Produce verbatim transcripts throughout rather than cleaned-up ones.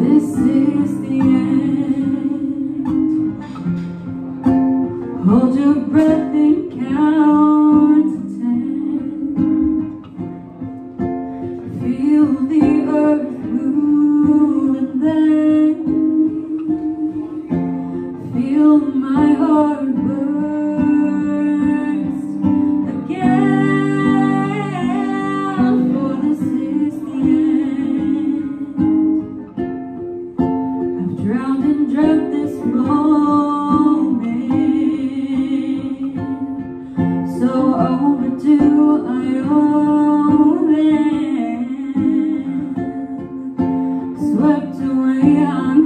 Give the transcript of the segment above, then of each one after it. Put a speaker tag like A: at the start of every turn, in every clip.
A: this is the end. Hold your breath and count to ten. Feel the earth move and then feel my heart burst again. For this is the end. I've drowned and dreamt this moment, so overdue I owe it. Swept away, I'm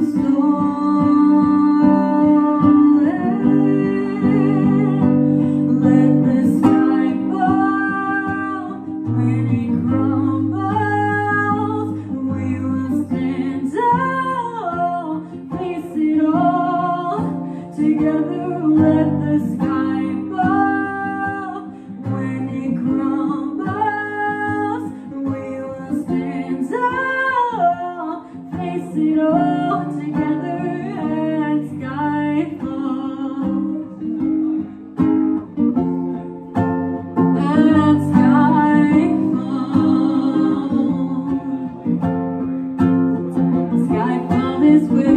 A: stolen. Let the sky fall. When it crumbles, we will stand tall. Face it all together. Let the sky fall. When it crumbles, we will stand tall. Face it all together at Skyfall. At Skyfall. Skyfall is where